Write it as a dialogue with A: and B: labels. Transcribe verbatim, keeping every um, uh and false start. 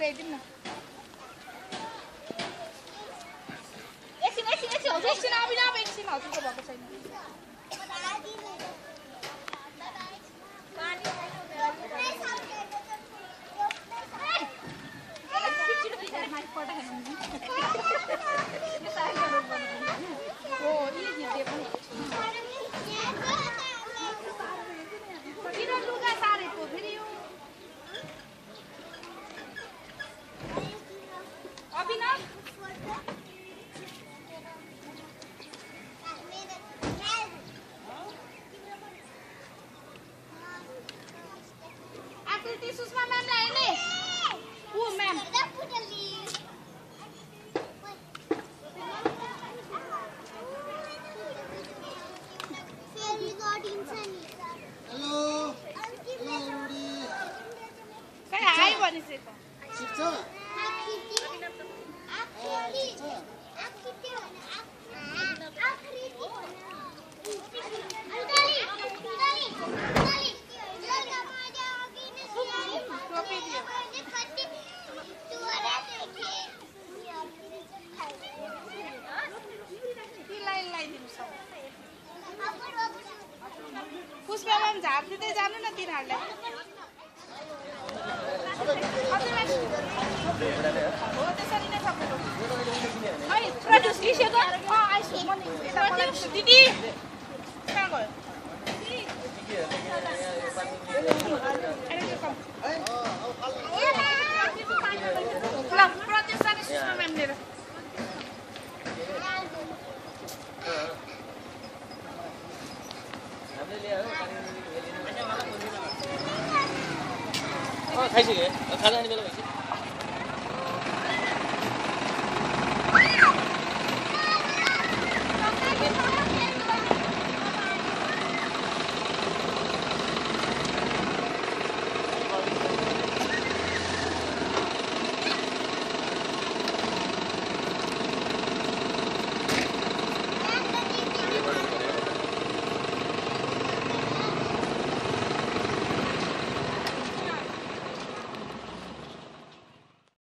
A: ल्याइदिउँ न एकछिन एकछिन एकछिन हजुर एकछिन अभिनव एकछिन हजुरको भएको छैन हो यी दिए पनि किन लुगा सारेको फेरि यो अभिनव आकृति सुषमा म्यामलाई हेर्ने ऊ म्याम पुष्पा म्याम झाप दिँदै जानु न तिनीहरूलाई हो त्यसरी नै सक्नु है प्रड्युस लिसेको अँ आइसु म दिदी कहाँ गयो ल प्रड्युस जाने सुषमा म्याम लिएर
B: खाइसक्यो खाजा नि बेला भइसक्यो